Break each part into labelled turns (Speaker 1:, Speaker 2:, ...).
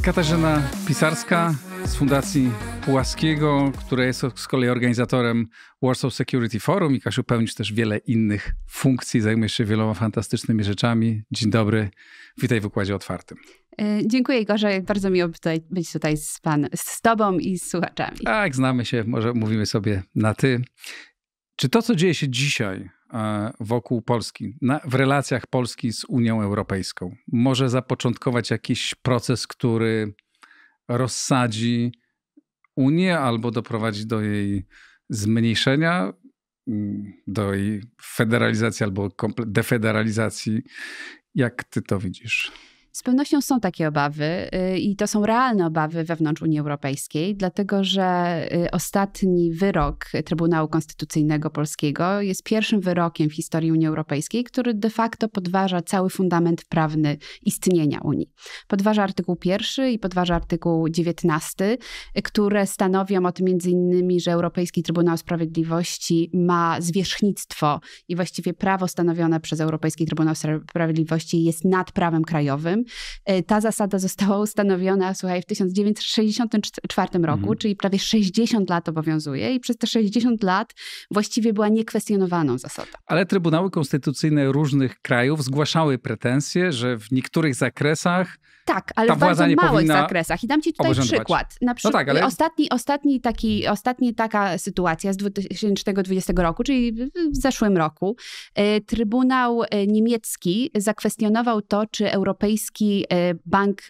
Speaker 1: Katarzyna Pisarska z Fundacji Pułaskiego, która jest z kolei organizatorem Warsaw Security Forum i Kasiu, pełnisz też wiele innych funkcji, zajmujesz się wieloma fantastycznymi rzeczami. Dzień dobry, witaj w Układzie Otwartym.
Speaker 2: Dziękuję, Igorze. Bardzo miło być tutaj z tobą i z słuchaczami.
Speaker 1: Tak, znamy się, może mówimy sobie na ty. Czy to, co dzieje się dzisiaj wokół Polski, w relacjach Polski z Unią Europejską, może zapoczątkować jakiś proces, który rozsadzi Unię albo doprowadzi do jej zmniejszenia, do jej federalizacji albo defederalizacji? Jak ty to widzisz?
Speaker 2: Z pewnością są takie obawy i to są realne obawy wewnątrz Unii Europejskiej, dlatego że ostatni wyrok Trybunału Konstytucyjnego Polskiego jest pierwszym wyrokiem w historii Unii Europejskiej, który de facto podważa cały fundament prawny istnienia Unii. Podważa artykuł 1 i podważa artykuł 19, które stanowią o tym między innymi, że Europejski Trybunał Sprawiedliwości ma zwierzchnictwo i właściwie prawo stanowione przez Europejski Trybunał Sprawiedliwości jest nad prawem krajowym. Ta zasada została ustanowiona, słuchaj, w 1964 roku, czyli prawie 60 lat obowiązuje i przez te 60 lat właściwie była niekwestionowaną zasadą.
Speaker 1: Ale trybunały konstytucyjne różnych krajów zgłaszały pretensje, że w niektórych zakresach
Speaker 2: tak, ale w bardzo małych zakresach. I dam ci tutaj przykład. Na przykład
Speaker 1: no tak, ale...
Speaker 2: ostatnia taka sytuacja z 2020 roku, czyli w zeszłym roku, Trybunał niemiecki zakwestionował to, czy Europejski Bank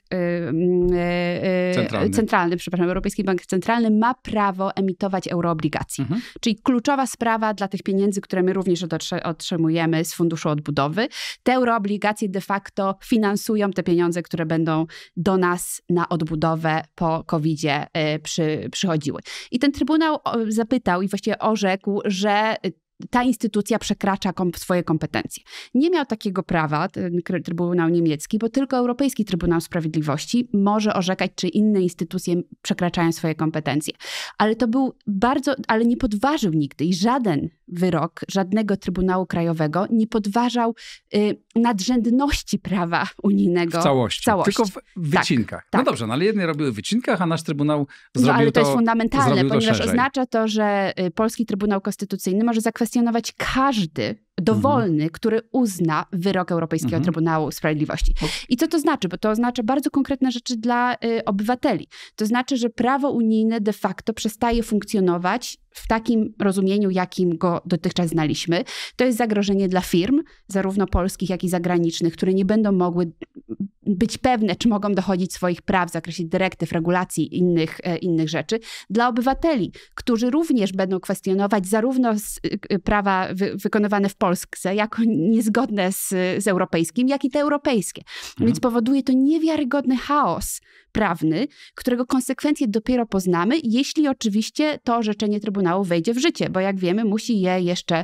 Speaker 2: Europejski Bank Centralny ma prawo emitować euroobligacje. Czyli kluczowa sprawa dla tych pieniędzy, które my również otrzymujemy z Funduszu Odbudowy. Te euroobligacje de facto finansują te pieniądze, które będą do nas na odbudowę po COVID-zie przychodziły. I ten Trybunał zapytał i właściwie orzekł, że ta instytucja przekracza swoje kompetencje. Nie miał takiego prawa ten Trybunał niemiecki, bo tylko Europejski Trybunał Sprawiedliwości może orzekać, czy inne instytucje przekraczają swoje kompetencje. Ale to był ale nie podważył nigdy i żaden wyrok żadnego Trybunału Krajowego nie podważał nadrzędności prawa unijnego.
Speaker 1: W całości. Tylko w wycinkach.
Speaker 2: Tak.
Speaker 1: No dobrze, ale jedne robiły w wycinkach, a nasz Trybunał zrobił to.
Speaker 2: Ale to jest fundamentalne, ponieważ
Speaker 1: szerzej.
Speaker 2: oznacza to, że Polski Trybunał Konstytucyjny może zakwestionować każdy dowolny, który uzna wyrok Europejskiego Trybunału Sprawiedliwości. I co to znaczy? Bo to oznacza bardzo konkretne rzeczy dla obywateli. To znaczy, że prawo unijne de facto przestaje funkcjonować w takim rozumieniu, jakim go dotychczas znaliśmy. To jest zagrożenie dla firm, zarówno polskich, jak i zagranicznych, które nie będą mogły być pewne, czy mogą dochodzić swoich praw w zakresie dyrektyw, regulacji i innych rzeczy. Dla obywateli, którzy również będą kwestionować zarówno prawa wykonywane w Polsce, jako niezgodne z europejskim, jak i te europejskie. Więc powoduje to niewiarygodny chaos prawny, którego konsekwencje dopiero poznamy, jeśli oczywiście to orzeczenie Trybunału wejdzie w życie, bo jak wiemy, musi je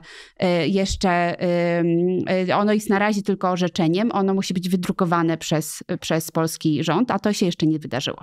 Speaker 2: ono jest na razie tylko orzeczeniem, ono musi być wydrukowane przez polski rząd, a to się jeszcze nie wydarzyło.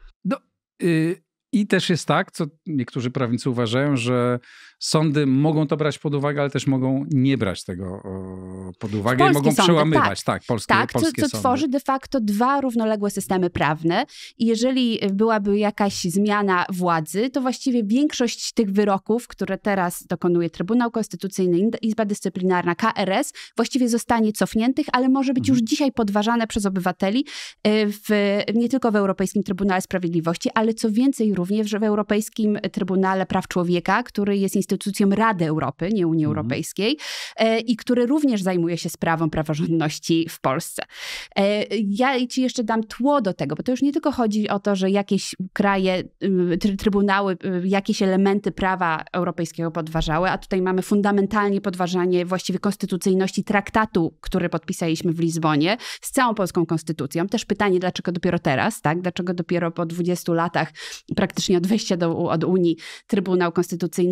Speaker 1: I też jest tak, co niektórzy prawnicy uważają, że sądy mogą to brać pod uwagę, ale też mogą nie brać tego pod uwagę i mogą przełamywać polskie
Speaker 2: co tworzy de facto dwa równoległe systemy prawne. I jeżeli byłaby jakaś zmiana władzy, to właściwie większość tych wyroków, które teraz dokonuje Trybunał Konstytucyjny, Izba Dyscyplinarna, KRS, właściwie zostanie cofniętych, ale może być już dzisiaj podważane przez obywateli nie tylko w Europejskim Trybunale Sprawiedliwości, ale co więcej również w Europejskim Trybunale Praw Człowieka, który jest instytucją Rady Europy, nie Unii Europejskiej i który również zajmuje się sprawą praworządności w Polsce. Ja ci jeszcze dam tło do tego, bo to już nie tylko chodzi o to, że jakieś kraje, trybunały, jakieś elementy prawa europejskiego podważały, a tutaj mamy fundamentalnie podważanie właściwie konstytucyjności traktatu, który podpisaliśmy w Lizbonie z całą polską konstytucją. Też pytanie, dlaczego dopiero teraz, tak? Dlaczego dopiero po 20 latach praktycznie od wejścia od Unii Trybunał Konstytucyjny podważa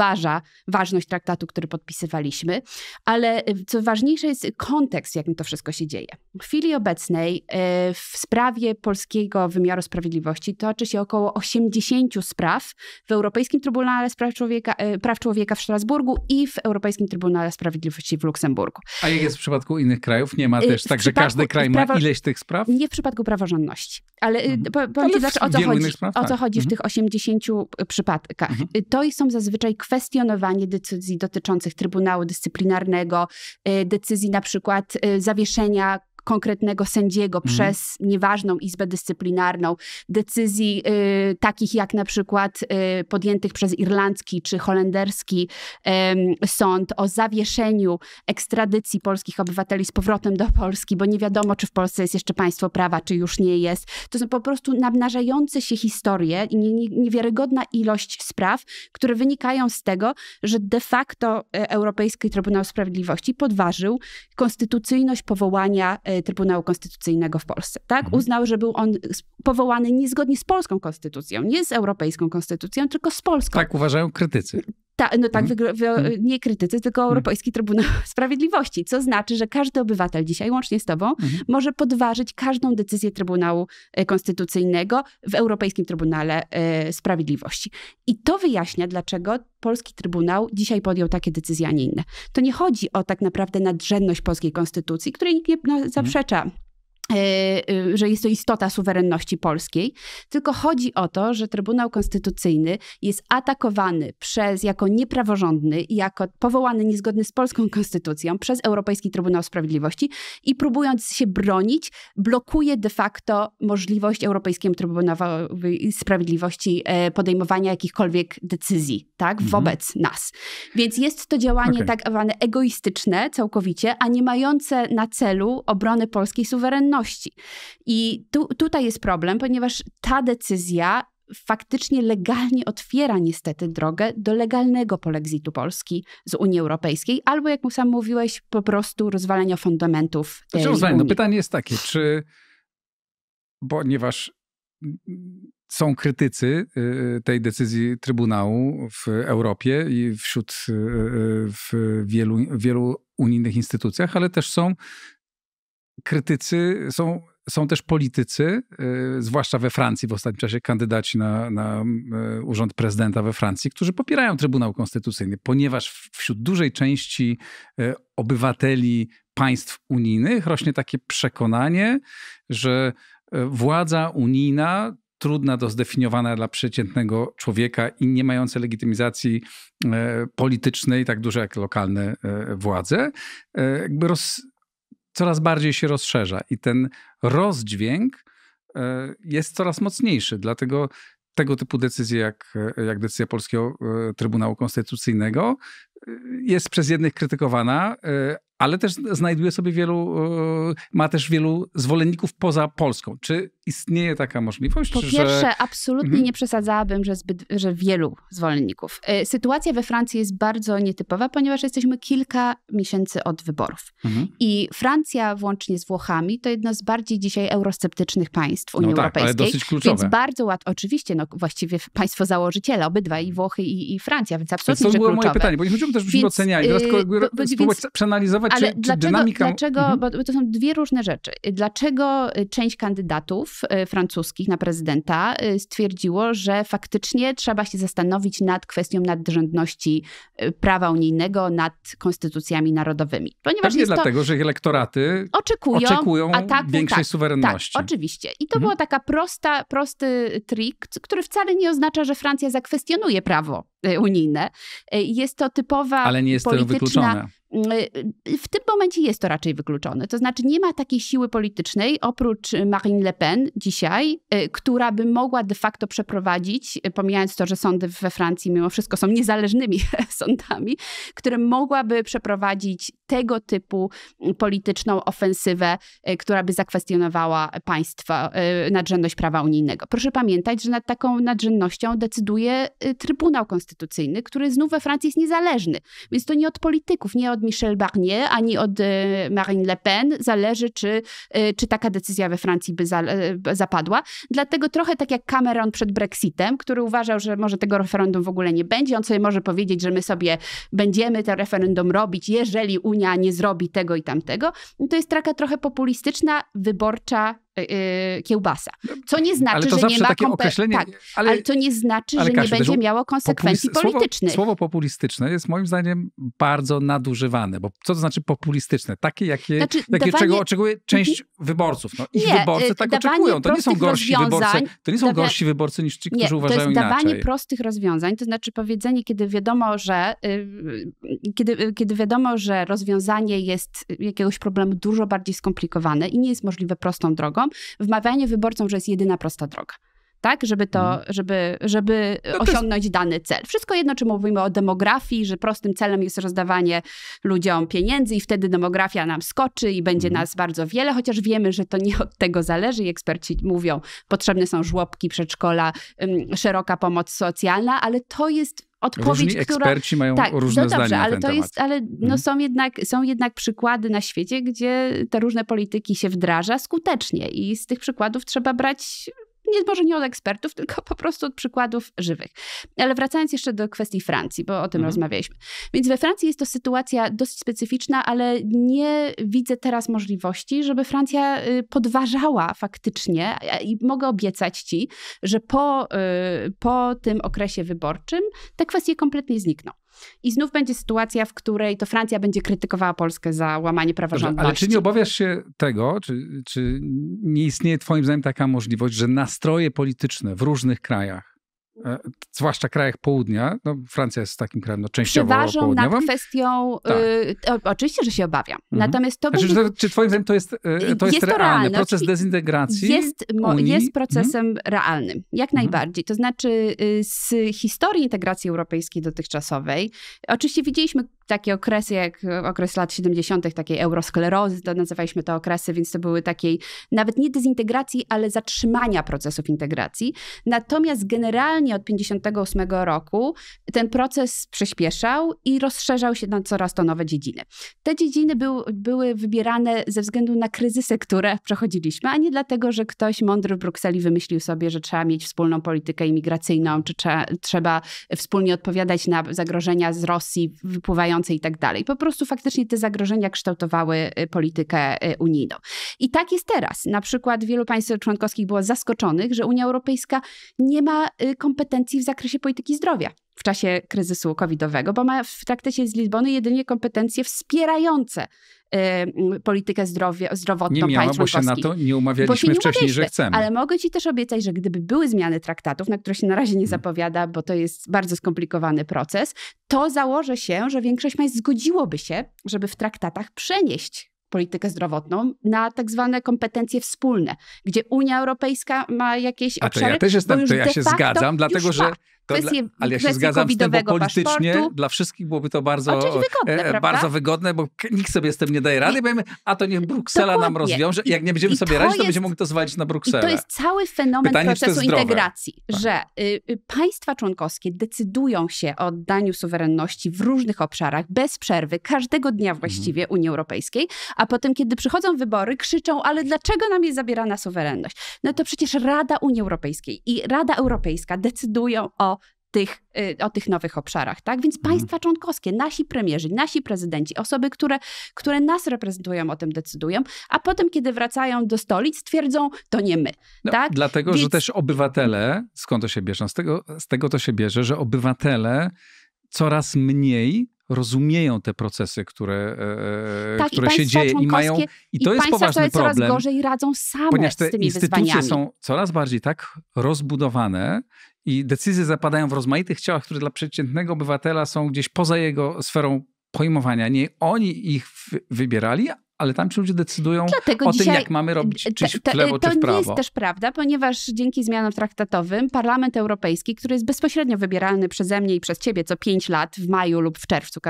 Speaker 2: podważa ważność traktatu, który podpisywaliśmy, ale co ważniejsze jest kontekst, w jakim to wszystko się dzieje. W chwili obecnej w sprawie polskiego wymiaru sprawiedliwości toczy się około 80 spraw w Europejskim Trybunale Praw Człowieka w Strasburgu i w Europejskim Trybunale Sprawiedliwości w Luksemburgu.
Speaker 1: A jak jest w przypadku innych krajów? Nie ma też tak, że każdy kraj ma ileś tych spraw?
Speaker 2: Nie w przypadku praworządności. Ale powiem ci, o co chodzi w tych 80 przypadkach. To są zazwyczaj kwestionowanie decyzji dotyczących Trybunału Dyscyplinarnego, decyzji na przykład zawieszenia konkretnego sędziego przez nieważną Izbę Dyscyplinarną, decyzji takich jak na przykład podjętych przez irlandzki czy holenderski sąd o zawieszeniu ekstradycji polskich obywateli z powrotem do Polski, bo nie wiadomo, czy w Polsce jest jeszcze państwo prawa, czy już nie jest. To są po prostu namnażające się historie i niewiarygodna ilość spraw, które wynikają z tego, że de facto Europejski Trybunał Sprawiedliwości podważył konstytucyjność powołania Trybunału Konstytucyjnego w Polsce. Tak? Uznał, że był on powołany niezgodnie z polską konstytucją, nie z europejską konstytucją, tylko z polską.
Speaker 1: Tak uważają krytycy.
Speaker 2: Nie krytycy, tylko Europejski Trybunał Sprawiedliwości, co znaczy, że każdy obywatel dzisiaj, łącznie z tobą, może podważyć każdą decyzję Trybunału Konstytucyjnego w Europejskim Trybunale Sprawiedliwości. I to wyjaśnia, dlaczego polski Trybunał dzisiaj podjął takie decyzje, a nie inne. To nie chodzi o tak naprawdę nadrzędność polskiej konstytucji, której nikt nie zaprzecza. Że jest to istota suwerenności polskiej, tylko chodzi o to, że Trybunał Konstytucyjny jest atakowany jako niepraworządny i jako powołany niezgodny z polską konstytucją przez Europejski Trybunał Sprawiedliwości i próbując się bronić, blokuje de facto możliwość Europejskiemu Trybunałowi Sprawiedliwości podejmowania jakichkolwiek decyzji, tak, wobec nas. Więc jest to działanie tak zwane egoistyczne całkowicie, a nie mające na celu obrony polskiej suwerenności. I tutaj jest problem, ponieważ ta decyzja faktycznie legalnie otwiera niestety drogę do legalnego polexitu Polski z Unii Europejskiej, albo jak sam mówiłeś, po prostu rozwalenia fundamentów Unii.
Speaker 1: Pytanie jest takie, czy ponieważ są krytycy tej decyzji Trybunału w Europie i w wielu unijnych instytucjach, ale też są krytycy, są też politycy, zwłaszcza we Francji, w ostatnim czasie kandydaci na urząd prezydenta we Francji, którzy popierają Trybunał Konstytucyjny, ponieważ wśród dużej części obywateli państw unijnych rośnie takie przekonanie, że władza unijna, trudna do zdefiniowania dla przeciętnego człowieka i nie mające legitymizacji politycznej, tak duże jak lokalne władze, jakby coraz bardziej się rozszerza i ten rozdźwięk jest coraz mocniejszy. Dlatego tego typu decyzje, jak decyzja Polskiego Trybunału Konstytucyjnego, jest przez jednych krytykowana, ale też znajduje sobie ma też wielu zwolenników poza Polską. Czy istnieje taka możliwość?
Speaker 2: Po pierwsze, absolutnie nie przesadzałabym, że wielu zwolenników. Sytuacja we Francji jest bardzo nietypowa, ponieważ jesteśmy kilka miesięcy od wyborów. I Francja, włącznie z Włochami, to jedno z bardziej dzisiaj eurosceptycznych państw Unii Europejskiej.
Speaker 1: Ale dosyć kluczowe.
Speaker 2: Więc bardzo łatwo, oczywiście, właściwie państwo założyciele, obydwa, i Włochy, i Francja, więc absolutnie, że kluczowe. To było moje pytanie,
Speaker 1: bo nie chodziło też, byśmy oceniali. Teraz tylko spróbować przeanalizować,
Speaker 2: ale
Speaker 1: czy dynamika...
Speaker 2: Dlaczego, bo to są dwie różne rzeczy. Dlaczego część kandydatów francuskich na prezydenta stwierdziło, że faktycznie trzeba się zastanowić nad kwestią nadrzędności prawa unijnego nad konstytucjami narodowymi. Ponieważ
Speaker 1: pewnie dlatego, że ich elektoraty oczekują większej suwerenności.
Speaker 2: Tak, oczywiście. I to była taka prosty trik, który wcale nie oznacza, że Francja zakwestionuje prawo unijne. Jest to typowa
Speaker 1: ale nie jest to wykluczone.
Speaker 2: W tym momencie jest to raczej wykluczone. To znaczy nie ma takiej siły politycznej oprócz Marine Le Pen dzisiaj, która by mogła de facto przeprowadzić, pomijając to, że sądy we Francji mimo wszystko są niezależnymi sądami, które mogłaby przeprowadzić tego typu polityczną ofensywę, która by zakwestionowała państwa, nadrzędność prawa unijnego. Proszę pamiętać, że nad taką nadrzędnością decyduje Trybunał Konstytucyjny, który znów we Francji jest niezależny. Więc to nie od polityków, nie od od Michel Barnier, ani od Marine Le Pen zależy, czy taka decyzja we Francji by zapadła. Dlatego trochę tak jak Cameron przed Brexitem, który uważał, że może tego referendum w ogóle nie będzie. On sobie może powiedzieć, że my sobie będziemy to referendum robić, jeżeli Unia nie zrobi tego i tamtego. To jest taka trochę populistyczna, wyborcza kiełbasa. Co nie znaczy, że nie ma
Speaker 1: określenie,
Speaker 2: ale to nie znaczy, że
Speaker 1: Kasiu,
Speaker 2: nie będzie miało konsekwencji politycznych.
Speaker 1: Słowo populistyczne jest moim zdaniem bardzo nadużywane, bo co to znaczy populistyczne? Takie, czego oczekuje część wyborców. No, ich wyborcy tak oczekują. To nie są gorsi wyborcy, gorsi wyborcy niż ci, którzy uważają inaczej.
Speaker 2: To jest dawanie prostych rozwiązań, to znaczy powiedzenie, kiedy wiadomo, że rozwiązanie jest jakiegoś problemu dużo bardziej skomplikowane i nie jest możliwe prostą drogą, wmawianie wyborcom, że jest jedyna prosta droga. Tak, żeby osiągnąć dany cel. Wszystko jedno, czy mówimy o demografii, że prostym celem jest rozdawanie ludziom pieniędzy i wtedy demografia nam skoczy i będzie nas bardzo wiele, chociaż wiemy, że to nie od tego zależy i eksperci mówią, potrzebne są żłobki, przedszkola, szeroka pomoc socjalna, ale to jest odpowiedź,
Speaker 1: różni eksperci mają różne zdania na ten temat.
Speaker 2: Są jednak przykłady na świecie, gdzie te różne polityki się wdraża skutecznie i z tych przykładów trzeba brać może nie od ekspertów, tylko po prostu od przykładów żywych. Ale wracając jeszcze do kwestii Francji, bo o tym rozmawialiśmy. Więc we Francji jest to sytuacja dosyć specyficzna, ale nie widzę teraz możliwości, żeby Francja podważała faktycznie i mogę obiecać ci, że po tym okresie wyborczym te kwestie kompletnie znikną. I znów będzie sytuacja, w której to Francja będzie krytykowała Polskę za łamanie praworządności.
Speaker 1: Ale czy nie obawiasz się tego, czy nie istnieje twoim zdaniem taka możliwość, że nastroje polityczne w różnych krajach, zwłaszcza krajach południa, no Francja jest takim krajem częściowo
Speaker 2: przeważą nad
Speaker 1: południowym.
Speaker 2: kwestią, oczywiście, że się obawiam. Natomiast to
Speaker 1: czy twoim zdaniem to jest realny proces dezintegracji
Speaker 2: jest procesem realnym, jak najbardziej. To znaczy z historii integracji europejskiej dotychczasowej, oczywiście widzieliśmy takie okresy jak okres lat 70., takiej eurosklerozy, to nazywaliśmy to okresy, więc to były takiej nawet nie dezintegracji, ale zatrzymania procesów integracji. Natomiast generalnie od 1958 roku ten proces przyspieszał i rozszerzał się na coraz to nowe dziedziny. Te dziedziny były wybierane ze względu na kryzysy, które przechodziliśmy, a nie dlatego, że ktoś mądry w Brukseli wymyślił sobie, że trzeba mieć wspólną politykę imigracyjną, czy trzeba wspólnie odpowiadać na zagrożenia z Rosji wypływające i tak dalej. Po prostu faktycznie te zagrożenia kształtowały politykę unijną. I tak jest teraz. Na przykład wielu państw członkowskich było zaskoczonych, że Unia Europejska nie ma kompetencji w zakresie polityki zdrowia w czasie kryzysu covidowego, bo ma w traktacie z Lizbony jedynie kompetencje wspierające politykę zdrowotną państw członkowskich.
Speaker 1: Bo się na to nie umawialiśmy wcześniej, że chcemy.
Speaker 2: Ale mogę ci też obiecać, że gdyby były zmiany traktatów, na które się na razie nie zapowiada, bo to jest bardzo skomplikowany proces, to założę się, że większość państw zgodziłoby się, żeby w traktatach przenieść politykę zdrowotną na tak zwane kompetencje wspólne, gdzie Unia Europejska ma jakieś obszary.
Speaker 1: Ja się zgadzam, dlatego że ale ja się zgadzam z tym, bo politycznie
Speaker 2: paszportu.
Speaker 1: Dla wszystkich byłoby to bardzo wygodne, bo nikt sobie z tym nie daje rady, powiemy, a to niech Bruksela nam rozwiąże. Jak nie będziemy sobie radzić, to będziemy mogli to zwalić na Brukselę.
Speaker 2: I to jest cały fenomen procesu integracji, że państwa członkowskie decydują się o oddaniu suwerenności w różnych obszarach, bez przerwy, każdego dnia właściwie Unii Europejskiej, a potem, kiedy przychodzą wybory, krzyczą, ale dlaczego nam jest zabierana suwerenność? No to przecież Rada Unii Europejskiej i Rada Europejska decydują o tych nowych obszarach, tak? Więc państwa członkowskie, nasi premierzy, nasi prezydenci, osoby, które nas reprezentują, o tym decydują, a potem, kiedy wracają do stolic, twierdzą, to nie my, tak?
Speaker 1: Dlatego, że też obywatele, skąd to się bierze? Z tego to się bierze, że obywatele coraz mniej rozumieją te procesy, które się dzieje i mają. I to jest poważny problem.
Speaker 2: Coraz gorzej radzą same
Speaker 1: ponieważ te
Speaker 2: z tymi
Speaker 1: instytucje
Speaker 2: wyzwaniami.
Speaker 1: są coraz bardziej tak rozbudowane i decyzje zapadają w rozmaitych ciałach, które dla przeciętnego obywatela są gdzieś poza jego sferą pojmowania. Nie oni ich wybierali, ale tam ci ludzie decydują
Speaker 2: Dlatego
Speaker 1: o
Speaker 2: dzisiaj,
Speaker 1: tym, jak mamy robić, czy w lewo, czy w prawo.
Speaker 2: To nie jest też prawda, ponieważ dzięki zmianom traktatowym Parlament Europejski, który jest bezpośrednio wybierany przeze mnie i przez ciebie co 5 lat, w maju lub w czerwcu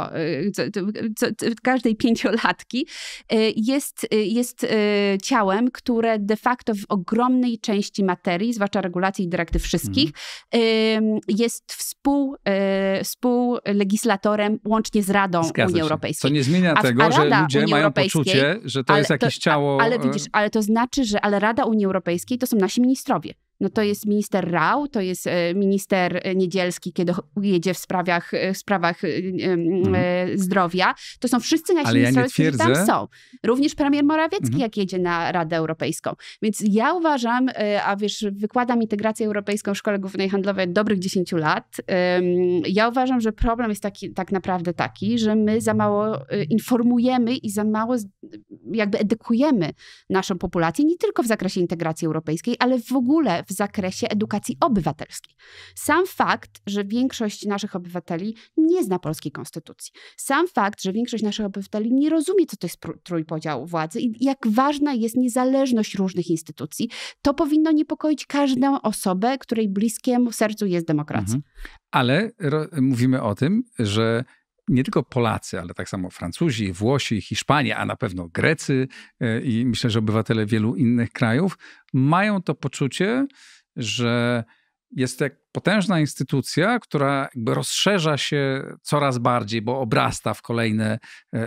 Speaker 2: każdej 5-latki, jest ciałem, które de facto w ogromnej części materii, zwłaszcza regulacji i dyrektyw wszystkich, jest współlegislatorem łącznie z Radą Unii Europejskiej.
Speaker 1: Co nie zmienia tego, że ludzie mają poczucie, że to jest jakieś ciało...
Speaker 2: Ale widzisz, ale to znaczy, że Rada Unii Europejskiej to są nasi ministrowie. No to jest minister Rau, to jest minister Niedzielski, kiedy jedzie w sprawach zdrowia. To są wszyscy nasi ministrowie, którzy tam są. Również premier Morawiecki, jak jedzie na Radę Europejską. Więc ja uważam, a wiesz, wykładam integrację europejską w Szkole Głównej Handlowej od dobrych 10 lat. Ja uważam, że problem jest tak naprawdę taki, że my za mało informujemy i za mało jakby edukujemy naszą populację, nie tylko w zakresie integracji europejskiej, ale w ogóle w zakresie edukacji obywatelskiej. Sam fakt, że większość naszych obywateli nie zna polskiej konstytucji. Sam fakt, że większość naszych obywateli nie rozumie, co to jest trójpodział władzy i jak ważna jest niezależność różnych instytucji, to powinno niepokoić każdą osobę, której bliskiemu sercu jest demokracja.
Speaker 1: Ale mówimy o tym, że nie tylko Polacy, ale tak samo Francuzi, Włosi, Hiszpanie, a na pewno Grecy i myślę, że obywatele wielu innych krajów mają to poczucie, że jest to potężna instytucja, która jakby rozszerza się coraz bardziej, bo obrasta w kolejne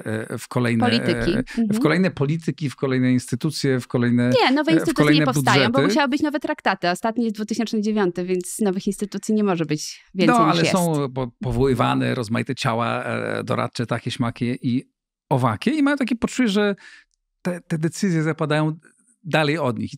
Speaker 1: polityki, w kolejne instytucje, w kolejne
Speaker 2: Nie, nowe instytucje nie powstają,
Speaker 1: budżety.
Speaker 2: bo musiały być nowe traktaty. Ostatni jest 2009, więc nowych instytucji nie może być więcej niż
Speaker 1: ale
Speaker 2: jest.
Speaker 1: są powoływane rozmaite ciała doradcze, takie, śmakie i owakie i mają takie poczucie, że te decyzje zapadają dalej od nich. I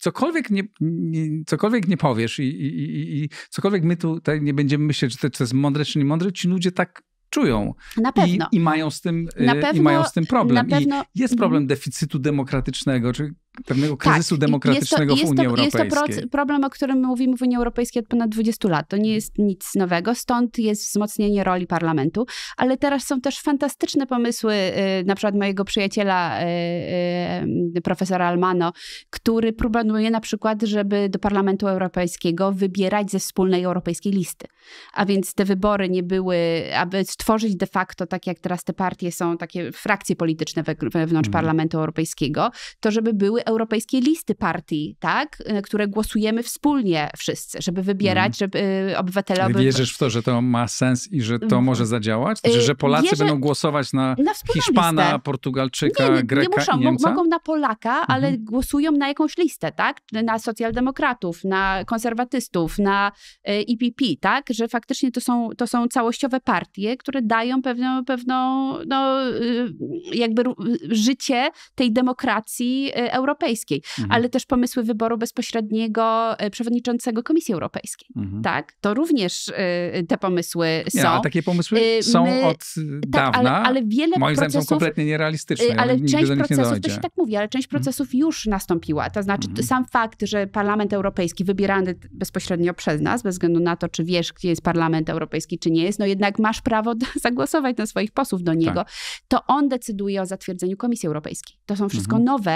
Speaker 1: cokolwiek nie powiesz i cokolwiek my tutaj nie będziemy myśleć, że to jest mądre czy nie mądre, ci ludzie tak czują.
Speaker 2: Na pewno.
Speaker 1: I mają z tym problem. I jest problem deficytu demokratycznego, czy pewnego kryzysu demokratycznego w Unii Europejskiej.
Speaker 2: Jest to problem, o którym my mówimy w Unii Europejskiej od ponad 20 lat. To nie jest nic nowego, stąd jest wzmocnienie roli parlamentu, ale teraz są też fantastyczne pomysły, na przykład mojego przyjaciela, profesora Almano, który proponuje na przykład, żeby do Parlamentu Europejskiego wybierać ze wspólnej europejskiej listy. A więc te wybory nie były, aby stworzyć de facto, tak jak teraz te partie są, takie frakcje polityczne wewnątrz Parlamentu Europejskiego, to żeby były europejskie listy partii, tak, które głosujemy wspólnie wszyscy, żeby wybierać, żeby obywatele...
Speaker 1: Wierzysz w to, że to ma sens i że to może zadziałać? Że Polacy będą głosować na Hiszpana, listę. Portugalczyka, Greka
Speaker 2: nie muszą,
Speaker 1: i Niemca?
Speaker 2: Mogą na Polaka, ale głosują na jakąś listę, tak? Na socjaldemokratów, na konserwatystów, na EPP, tak? Że faktycznie to są całościowe partie, które dają pewną jakby życie tej demokracji europejskiej, ale też pomysły wyboru bezpośredniego przewodniczącego Komisji Europejskiej, tak? To również te pomysły są.
Speaker 1: Nie, a takie pomysły są od dawna,
Speaker 2: ale wiele
Speaker 1: moim zdaniem
Speaker 2: procesów,
Speaker 1: są kompletnie nierealistyczne.
Speaker 2: Ale część procesów,
Speaker 1: to
Speaker 2: się tak mówi, ale część procesów już nastąpiła. To znaczy sam fakt, że Parlament Europejski wybierany bezpośrednio przez nas, bez względu na to, czy wiesz, gdzie jest Parlament Europejski, czy nie jest, no jednak masz prawo zagłosować na swoich posłów do niego, to on decyduje o zatwierdzeniu Komisji Europejskiej. To są wszystko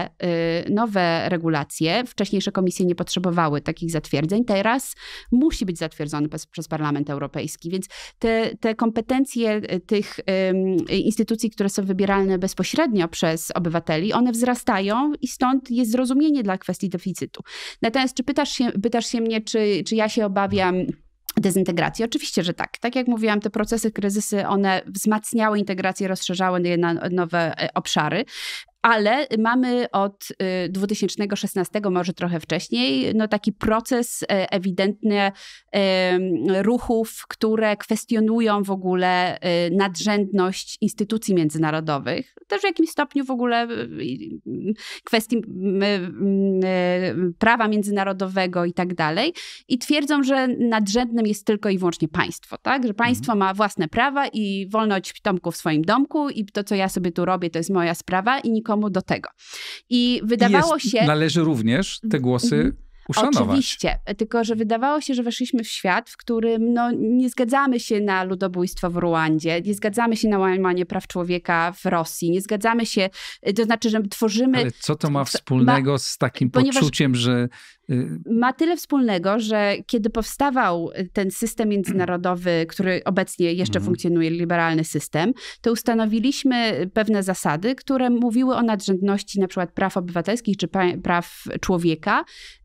Speaker 2: nowe regulacje. Wcześniejsze komisje nie potrzebowały takich zatwierdzeń. Teraz musi być zatwierdzony przez Parlament Europejski. Więc te kompetencje tych instytucji, które są wybierane bezpośrednio przez obywateli, one wzrastają i stąd jest zrozumienie dla kwestii deficytu. Natomiast czy pytasz się mnie, czy ja się obawiam dezintegracji? Oczywiście, że tak. Tak jak mówiłam, te procesy, kryzysy, one wzmacniały integrację, rozszerzały je na nowe obszary. Ale mamy od 2016, może trochę wcześniej, no taki proces ewidentnie ruchów, które kwestionują w ogóle nadrzędność instytucji międzynarodowych. Też w jakimś stopniu w ogóle kwestii prawa międzynarodowego i tak dalej. I twierdzą, że nadrzędnym jest tylko i wyłącznie państwo, tak? Że państwo ma własne prawa i wolność pitomku w swoim domku i to, co ja sobie tu robię, to jest moja sprawa i nikomu do tego. I wydawało się...
Speaker 1: Należy również te głosy uszanować.
Speaker 2: Oczywiście, tylko że wydawało się, że weszliśmy w świat, w którym nie zgadzamy się na ludobójstwo w Ruandzie, nie zgadzamy się na łamanie praw człowieka w Rosji, nie zgadzamy się, to znaczy, że tworzymy...
Speaker 1: Ale co to ma wspólnego z takim poczuciem, że...
Speaker 2: Ma tyle wspólnego, że kiedy powstawał ten system międzynarodowy, który obecnie jeszcze funkcjonuje, liberalny system, to ustanowiliśmy pewne zasady, które mówiły o nadrzędności na przykład praw obywatelskich czy praw człowieka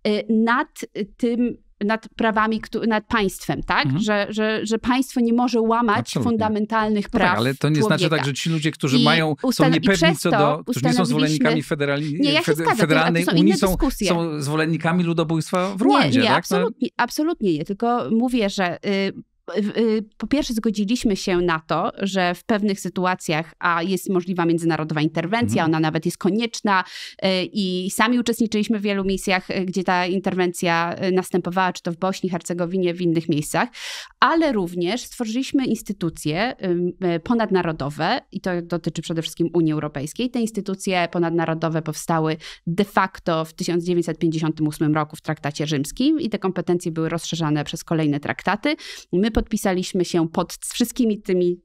Speaker 2: nad prawami, nad państwem, tak? Że państwo nie może łamać fundamentalnych praw człowieka.
Speaker 1: Ale to nie znaczy tak, że ci ludzie, którzy są niepewni którzy nie są zwolennikami Federalnej Unii, są zwolennikami ludobójstwa w Ruandzie,
Speaker 2: nie,
Speaker 1: tak?
Speaker 2: Absolutnie nie. Tylko mówię, że po pierwsze zgodziliśmy się na to, że w pewnych sytuacjach jest możliwa międzynarodowa interwencja, ona nawet jest konieczna i sami uczestniczyliśmy w wielu misjach, gdzie ta interwencja następowała, czy to w Bośni, Hercegowinie, w innych miejscach, ale również stworzyliśmy instytucje ponadnarodowe i to dotyczy przede wszystkim Unii Europejskiej. Te instytucje ponadnarodowe powstały de facto w 1958 roku w Traktacie Rzymskim i te kompetencje były rozszerzane przez kolejne traktaty. My podpisaliśmy się pod wszystkimi tymi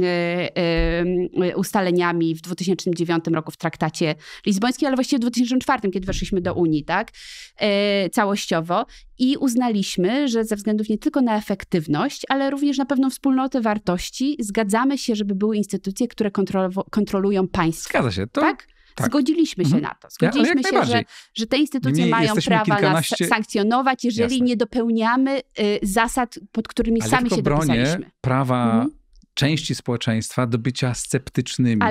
Speaker 2: ustaleniami w 2009 roku w Traktacie Lizbońskim, ale właściwie w 2004, kiedy weszliśmy do Unii, tak? Całościowo. I uznaliśmy, że ze względów nie tylko na efektywność, ale również na pewną wspólnotę wartości zgadzamy się, żeby były instytucje, które kontrolują państwo.
Speaker 1: Zgadza się.
Speaker 2: Tak? Zgodziliśmy się na to. Zgodziliśmy się, że te instytucje mają prawa nas sankcjonować, jeżeli nie dopełniamy zasad, pod którymi sami się dopisaliśmy.
Speaker 1: Prawa części społeczeństwa do bycia sceptycznymi.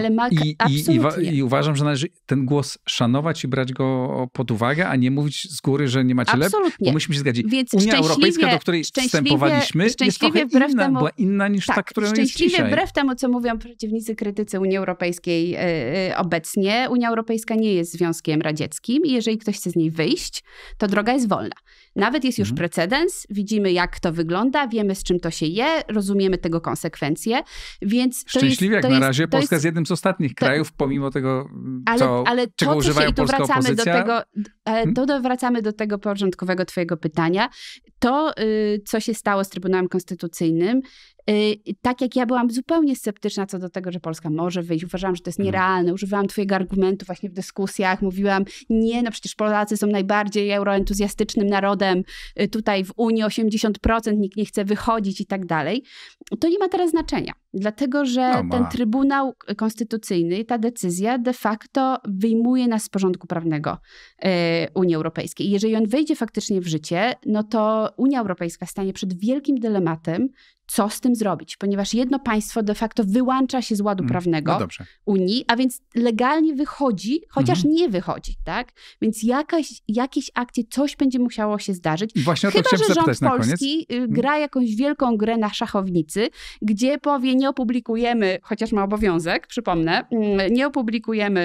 Speaker 1: I uważam, że należy ten głos szanować i brać go pod uwagę, a nie mówić z góry, że nie macie lepiej, bo myśmy się zgodzili. Unia Europejska, do której wstępowaliśmy, jest trochę inna, była inna niż ta, która jest dzisiaj.
Speaker 2: Szczęśliwie wbrew temu, co mówią przeciwnicy, krytycy Unii Europejskiej obecnie, Unia Europejska nie jest Związkiem Radzieckim i jeżeli ktoś chce z niej wyjść, to droga jest wolna. Nawet jest już precedens, widzimy jak to wygląda, wiemy z czym to się je, rozumiemy tego konsekwencje, więc
Speaker 1: szczęśliwie jak na razie Polska jest jednym z ostatnich krajów, pomimo tego, czego używają polska opozycja.
Speaker 2: Wracamy do tego początkowego twojego pytania. To, co się stało z Trybunałem Konstytucyjnym, tak jak ja byłam zupełnie sceptyczna co do tego, że Polska może wyjść, uważałam, że to jest nierealne, używałam twojego argumentu właśnie w dyskusjach, mówiłam, przecież Polacy są najbardziej euroentuzjastycznym narodem, tutaj w Unii 80% nikt nie chce wychodzić i tak dalej. To nie ma teraz znaczenia, dlatego że ten Trybunał Konstytucyjny i ta decyzja de facto wyjmuje nas z porządku prawnego Unii Europejskiej. I jeżeli on wejdzie faktycznie w życie, no to Unia Europejska stanie przed wielkim dylematem, co z tym zrobić, ponieważ jedno państwo de facto wyłącza się z ładu prawnego Unii, a więc legalnie wychodzi, chociaż nie wychodzi, tak? Więc jakieś akcje, coś będzie musiało się zdarzyć.
Speaker 1: Właśnie
Speaker 2: chyba, że rząd polski gra jakąś wielką grę na szachownicy, gdzie powie, nie opublikujemy, chociaż ma obowiązek, przypomnę, nie opublikujemy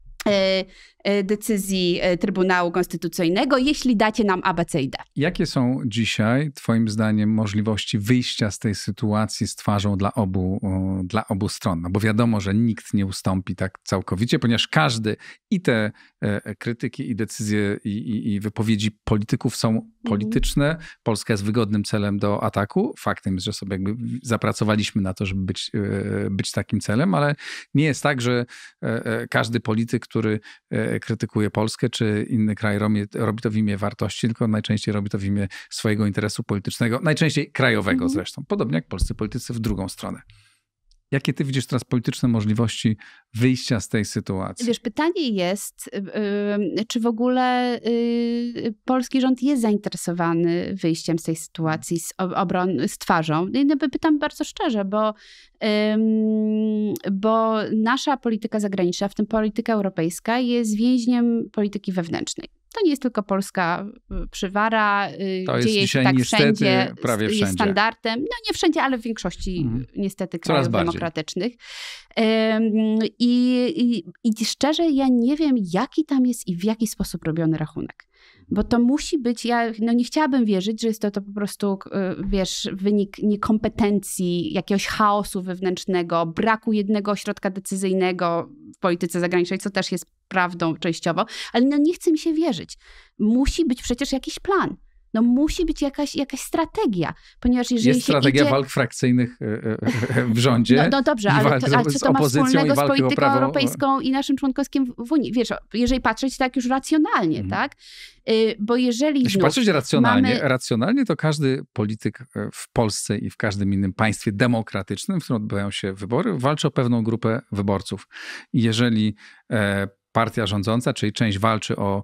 Speaker 2: decyzji Trybunału Konstytucyjnego, jeśli dacie nam A, B, C i D.
Speaker 1: Jakie są dzisiaj, twoim zdaniem, możliwości wyjścia z tej sytuacji z twarzą dla obu stron? No bo wiadomo, że nikt nie ustąpi tak całkowicie, ponieważ każdy i te krytyki, i decyzje, i wypowiedzi polityków są polityczne. Polska jest wygodnym celem do ataku. Faktem jest, że sobie jakby zapracowaliśmy na to, żeby być takim celem, ale nie jest tak, że każdy polityk, który krytykuje Polskę czy inny kraj, robi to w imię wartości, tylko najczęściej robi to w imię swojego interesu politycznego, najczęściej krajowego zresztą. Podobnie jak polscy politycy w drugą stronę. Jakie ty widzisz teraz polityczne możliwości wyjścia z tej sytuacji?
Speaker 2: Wiesz, pytanie jest, czy w ogóle polski rząd jest zainteresowany wyjściem z tej sytuacji, z twarzą. Pytam bardzo szczerze, bo nasza polityka zagraniczna, w tym polityka europejska, jest więźniem polityki wewnętrznej. To nie jest tylko polska przywara, dzieje się tak wszędzie,
Speaker 1: prawie wszędzie.
Speaker 2: Jest standardem. No nie wszędzie, ale w większości niestety krajów demokratycznych. I szczerze ja nie wiem, jaki tam jest i w jaki sposób robiony rachunek. Bo to musi być, ja nie chciałabym wierzyć, że jest to po prostu, wynik niekompetencji, jakiegoś chaosu wewnętrznego, braku jednego ośrodka decyzyjnego w polityce zagranicznej, co też jest prawdą częściowo, ale nie chce mi się wierzyć. Musi być przecież jakiś plan. Musi być jakaś strategia, ponieważ jeżeli
Speaker 1: jest strategia walk frakcyjnych w rządzie.
Speaker 2: No dobrze, ale co to ma wspólnego z polityką europejską i naszym członkowskim w Unii? Wiesz, jeżeli patrzeć tak już racjonalnie, tak? Bo jeżeli
Speaker 1: jeśli patrzeć racjonalnie, to każdy polityk w Polsce i w każdym innym państwie demokratycznym, w którym odbywają się wybory, walczy o pewną grupę wyborców. I jeżeli partia rządząca, czyli część walczy o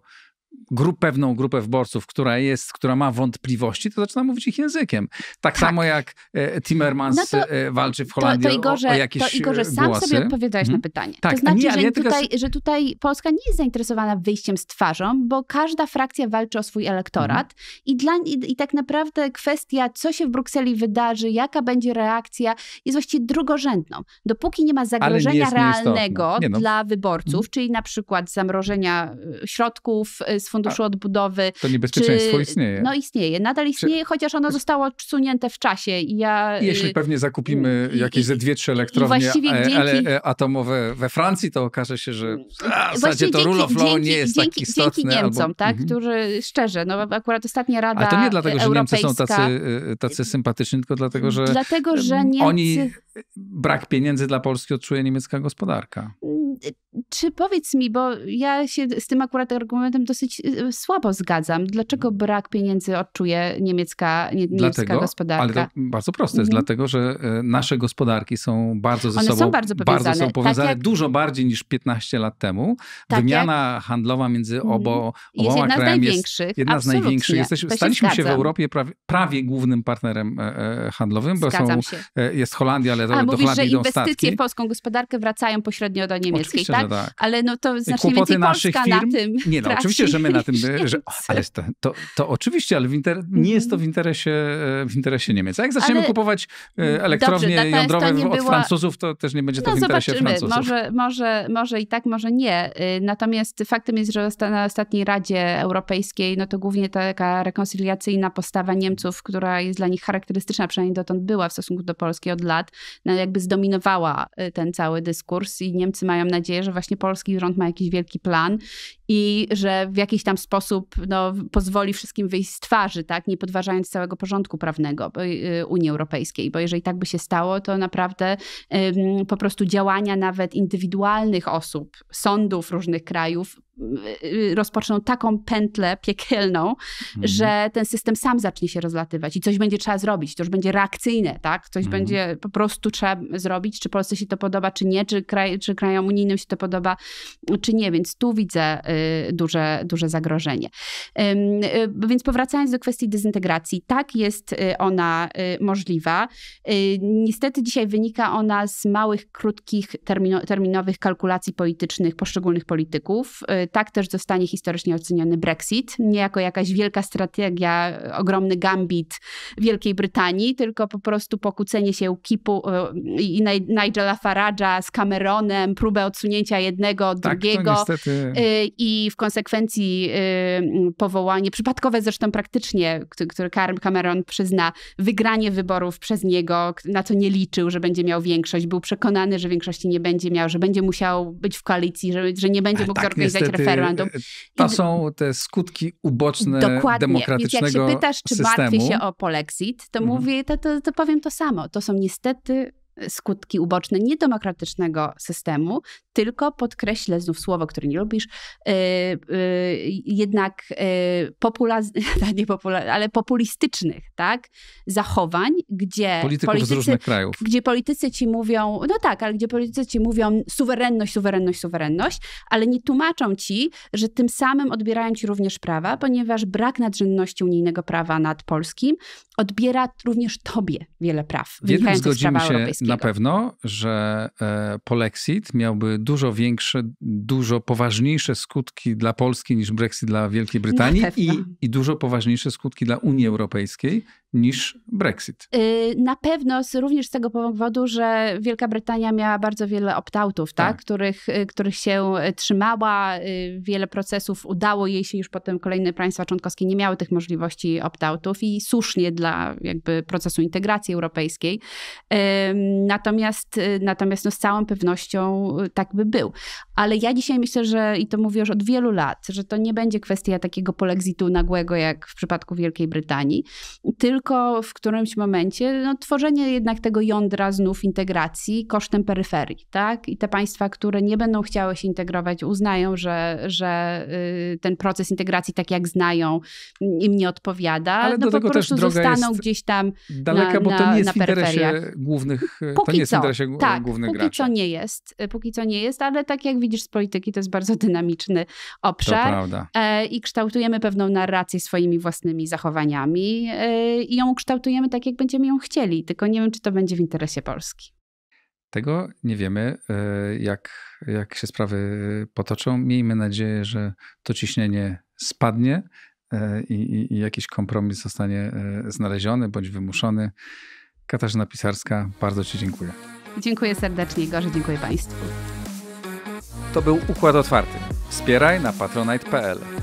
Speaker 1: pewną grupę wyborców, która ma wątpliwości, to zaczyna mówić ich językiem. Tak samo jak Timmermans walczy w Holandii o jakieś głosy.
Speaker 2: To Igorze, sam sobie odpowiadałeś na pytanie.
Speaker 1: Tak,
Speaker 2: to znaczy, że tutaj Polska nie jest zainteresowana wyjściem z twarzą, bo każda frakcja walczy o swój elektorat i tak naprawdę kwestia, co się w Brukseli wydarzy, jaka będzie reakcja, jest właściwie drugorzędną. Dopóki nie ma zagrożenia realnego dla wyborców, czyli na przykład zamrożenia środków z Funduszu Odbudowy.
Speaker 1: To niebezpieczeństwo istnieje.
Speaker 2: Istnieje. Nadal istnieje, chociaż ono zostało odsunięte w czasie.
Speaker 1: Jeśli pewnie zakupimy jakieś ze 2-3 elektrownie atomowe we Francji, to okaże się, że w zasadzie to rule of law nie jest tak istotne.
Speaker 2: Dzięki Niemcom, którzy szczerze, akurat ostatnia Rada
Speaker 1: Ale to nie dlatego, że Niemcy są
Speaker 2: europejska,
Speaker 1: tacy sympatyczni, tylko dlatego, że
Speaker 2: Niemcy...
Speaker 1: brak pieniędzy dla Polski odczuje niemiecka gospodarka.
Speaker 2: Czy powiedz mi, bo ja się z tym akurat argumentem dosyć słabo zgadzam. Dlaczego brak pieniędzy odczuje niemiecka gospodarka?
Speaker 1: Ale to bardzo proste jest, dlatego że nasze gospodarki są bardzo ze sobą
Speaker 2: są
Speaker 1: powiązane
Speaker 2: tak
Speaker 1: dużo bardziej niż 15 lat temu. Wymiana handlowa między oboma krajami jest jedna z największych. Staliśmy się w Europie prawie głównym partnerem handlowym, bo jest Holandia, ale do Holandii idą statki.
Speaker 2: Mówisz, że inwestycje w polską gospodarkę wracają pośrednio do niemieckiej,
Speaker 1: oczywiście,
Speaker 2: tak?
Speaker 1: Tak.
Speaker 2: Ale to znacznie więcej Polska na tym
Speaker 1: Nie,
Speaker 2: traci.
Speaker 1: oczywiście, że my na tym... ale to oczywiście, ale nie jest to w interesie Niemiec. A jak zaczniemy kupować elektrownie jądrowe od Francuzów, to też nie będzie to w interesie Francuzów.
Speaker 2: Może i tak, może nie. Natomiast faktem jest, że na ostatniej Radzie Europejskiej, to głównie taka rekoncyliacyjna postawa Niemców, która jest dla nich charakterystyczna, przynajmniej dotąd była w stosunku do Polski od lat, jakby zdominowała ten cały dyskurs i Niemcy mają nadzieję, że właśnie polski rząd ma jakiś wielki plan i że w jakiś tam sposób pozwoli wszystkim wyjść z twarzy, tak? Nie podważając całego porządku prawnego Unii Europejskiej, bo jeżeli tak by się stało, to naprawdę po prostu działania nawet indywidualnych osób, sądów różnych krajów rozpoczną taką pętlę piekielną, że ten system sam zacznie się rozlatywać i coś będzie trzeba zrobić. To już będzie reakcyjne, tak? Coś będzie po prostu trzeba zrobić, czy Polsce się to podoba, czy nie, czy krajom unijnym się to podoba, czy nie. Więc tu widzę duże zagrożenie. Więc powracając do kwestii dezintegracji, tak, jest ona możliwa. Niestety dzisiaj wynika ona z małych, krótkich, terminowych kalkulacji politycznych poszczególnych polityków. Tak też zostanie historycznie oceniony Brexit. Nie jako jakaś wielka strategia, ogromny gambit Wielkiej Brytanii, tylko po prostu pokłócenie się UKIP-u i Nigela Farage'a z Cameronem, próbę odsunięcia jednego od drugiego
Speaker 1: niestety...
Speaker 2: i w konsekwencji powołanie, przypadkowe zresztą praktycznie, które Cameron przyzna, wygranie wyborów przez niego, na co nie liczył, że będzie miał większość. Był przekonany, że większości nie będzie miał, że będzie musiał być w koalicji, że nie będzie mógł zorganizować referendum.
Speaker 1: To są te skutki uboczne demokratycznego
Speaker 2: Więc jak się pytasz, czy
Speaker 1: systemu.
Speaker 2: martwię się o polexit, to mówię, to powiem to samo. To są niestety skutki uboczne niedemokratycznego systemu, tylko znów słowo, które nie lubisz, jednak populistycznych, tak, zachowań, gdzie
Speaker 1: polityków z różnych krajów.
Speaker 2: Gdzie politycy ci mówią, ale gdzie politycy ci mówią suwerenność, ale nie tłumaczą ci, że tym samym odbierają ci również prawa, ponieważ brak nadrzędności unijnego prawa nad polskim odbiera również tobie wiele praw wynikających z prawa europejskiego.
Speaker 1: Na pewno, że polexit miałby dużo większe, dużo poważniejsze skutki dla Polski niż Brexit dla Wielkiej Brytanii i dużo poważniejsze skutki dla Unii Europejskiej niż Brexit.
Speaker 2: Na pewno również z tego powodu, że Wielka Brytania miała bardzo wiele opt-outów, tak? Których się trzymała. Wiele procesów udało jej się, już potem kolejne państwa członkowskie nie miały tych możliwości opt-outów i słusznie dla jakby procesu integracji europejskiej. Natomiast no z całą pewnością tak by był. Ale ja dzisiaj myślę, że i to mówię już od wielu lat, że to nie będzie kwestia takiego polexitu nagłego, jak w przypadku Wielkiej Brytanii, tylko w którymś momencie tworzenie jednak tego jądra znów integracji kosztem peryferii, tak? I te państwa, które nie będą chciały się integrować, uznają, że ten proces integracji, tak jak znają, im nie odpowiada,
Speaker 1: ale do
Speaker 2: po
Speaker 1: tego
Speaker 2: prostu
Speaker 1: też droga
Speaker 2: zostaną
Speaker 1: jest
Speaker 2: gdzieś tam
Speaker 1: daleka, bo to nie jest w interesie głównych,
Speaker 2: Póki
Speaker 1: to nie jest w interesie
Speaker 2: Póki
Speaker 1: głównych graczy.
Speaker 2: Póki co nie jest, ale tak jak widzisz z polityki, to jest bardzo dynamiczny obszar.
Speaker 1: To prawda.
Speaker 2: I kształtujemy pewną narrację swoimi własnymi zachowaniami i ją kształtujemy tak, jak będziemy ją chcieli. Tylko nie wiem, czy to będzie w interesie Polski.
Speaker 1: Tego nie wiemy, jak się sprawy potoczą. Miejmy nadzieję, że to ciśnienie spadnie i jakiś kompromis zostanie znaleziony bądź wymuszony. Katarzyna Pisarska, bardzo Ci dziękuję.
Speaker 2: Dziękuję serdecznie, Igorze, dziękuję Państwu.
Speaker 1: To był Układ Otwarty. Wspieraj na patronite.pl.